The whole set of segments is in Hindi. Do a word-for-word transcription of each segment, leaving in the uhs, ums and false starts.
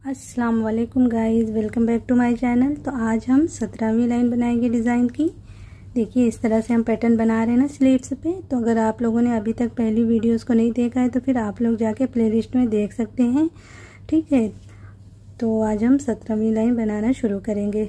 अस्सलाम वालेकुम guys, welcome back to my channel. तो आज हम सत्रहवीं लाइन बनाएंगे डिज़ाइन की। देखिए इस तरह से हम पैटर्न बना रहे हैं ना स्लीव्स पे। तो अगर आप लोगों ने अभी तक पहली वीडियोस को नहीं देखा है तो फिर आप लोग जाके प्लेलिस्ट में देख सकते हैं, ठीक है। तो आज हम सत्रहवीं लाइन बनाना शुरू करेंगे।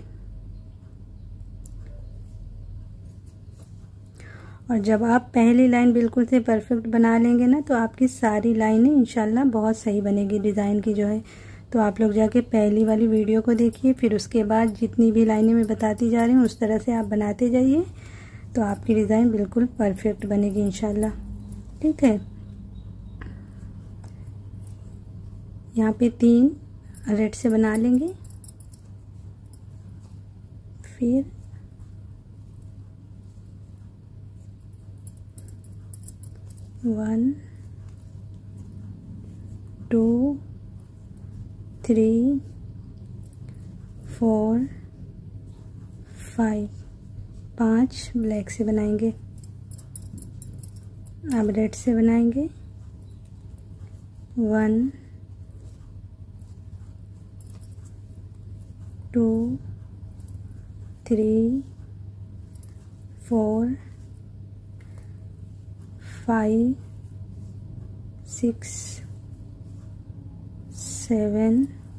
और जब आप पहली लाइन बिल्कुल से परफेक्ट बना लेंगे ना तो आपकी सारी लाइनें इंशाल्लाह बहुत सही बनेगी डिज़ाइन की जो है। तो आप लोग जाके पहली वाली वीडियो को देखिए, फिर उसके बाद जितनी भी लाइनें मैं बताती जा रही हूँ उस तरह से आप बनाते जाइए तो आपकी डिज़ाइन बिल्कुल परफेक्ट बनेगी इंशाल्लाह, ठीक है। यहाँ पे तीन रेड से बना लेंगे, फिर one two three four five, पांच ब्लैक से बनाएंगे। अब रेड से बनाएंगे one two three four five six seven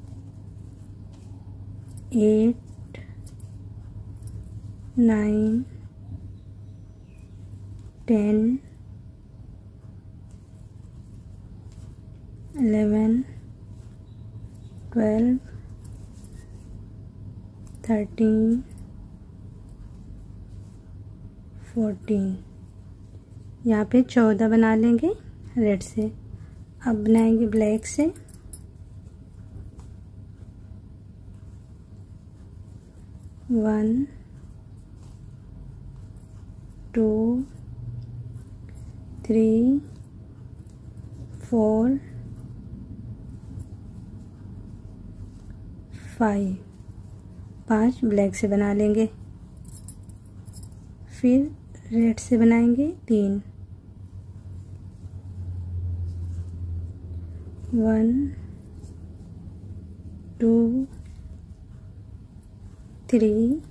eight nine ten eleven twelve thirteen fourteen. यहाँ पे चौदह बना लेंगे रेड से। अब बनाएंगे ब्लैक से one two three four five, पांच ब्लैक से बना लेंगे। फिर रेड से बनाएंगे तीन, वन टू थ्री,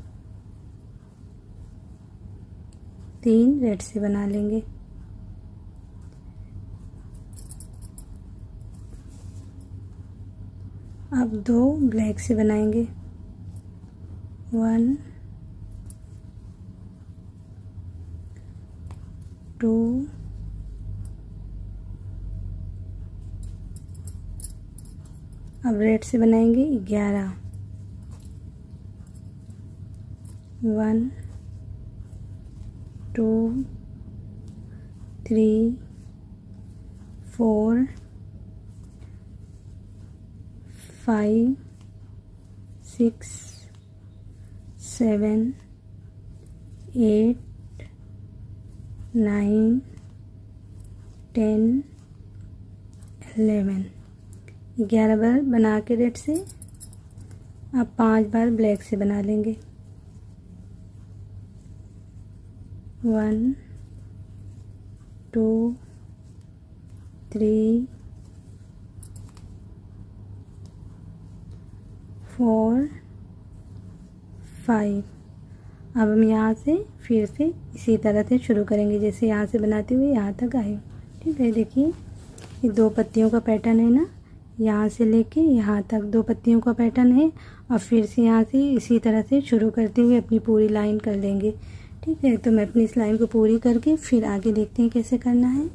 तीन रेड से बना लेंगे। अब दो ब्लैक से बनाएंगे वन टू अब रेड से बनाएंगे ग्यारह one two three four five six seven eight nine ten eleven, ग्यारह बार बना के रेड से अब पांच बार ब्लैक से बना लेंगे one two three four five. अब हम यहाँ से फिर से इसी तरह से शुरू करेंगे जैसे यहाँ से बनाते हुए यहाँ तक आए, ठीक है। देखिए ये दो पत्तियों का पैटर्न है ना, यहाँ से लेके यहाँ तक दो पत्तियों का पैटर्न है। और फिर से यहाँ से इसी तरह से शुरू करते हुए अपनी पूरी लाइन कर लेंगे, ठीक है। तो मैं अपनी इस लाइन को पूरी करके फिर आगे देखते हैं कैसे करना है।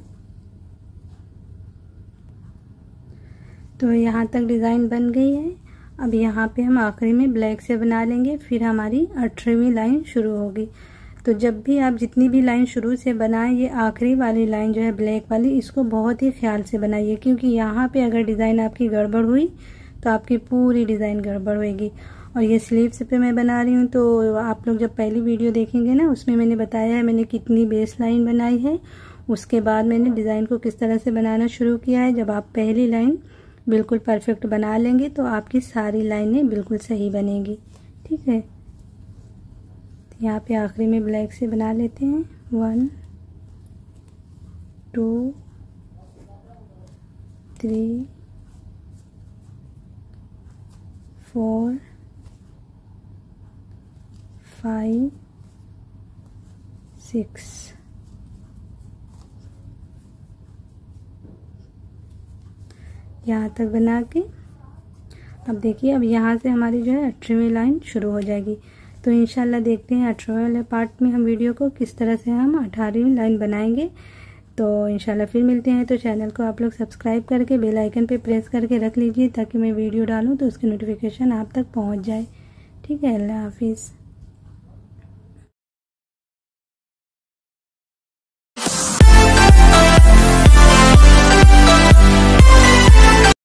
तो यहाँ तक डिज़ाइन बन गई है। अब यहाँ पे हम आखिरी में ब्लैक से बना लेंगे, फिर हमारी अठारहवीं लाइन शुरू होगी। तो जब भी आप जितनी भी लाइन शुरू से बनाएं, ये आखिरी वाली लाइन जो है ब्लैक वाली, इसको बहुत ही ख्याल से बनाइए, क्योंकि यहाँ पे अगर डिज़ाइन आपकी गड़बड़ हुई तो आपकी पूरी डिज़ाइन गड़बड़ होगी। और ये स्लीव्स पे मैं बना रही हूँ तो आप लोग जब पहली वीडियो देखेंगे ना उसमें मैंने बताया है मैंने कितनी बेस लाइन बनाई है, उसके बाद मैंने डिज़ाइन को किस तरह से बनाना शुरू किया है। जब आप पहली लाइन बिल्कुल परफेक्ट बना लेंगे तो आपकी सारी लाइनें बिल्कुल सही बनेगी, ठीक है। यहाँ पे आखिरी में ब्लैक से बना लेते हैं one two three four, five, six. यहाँ तक बना के अब देखिए, अब यहाँ से हमारी जो है अठारहवीं लाइन शुरू हो जाएगी। तो इंशाल्लाह देखते हैं अठारहवें वाले पार्ट में हम वीडियो को किस तरह से हम अठारहवीं लाइन बनाएंगे। तो इंशाल्लाह फिर मिलते हैं। तो चैनल को आप लोग सब्सक्राइब करके बेल आइकन पे प्रेस करके रख लीजिए, ताकि मैं वीडियो डालूँ तो उसकी नोटिफिकेशन आप तक पहुँच जाए। ठीक है, अल्लाह हाफिज़।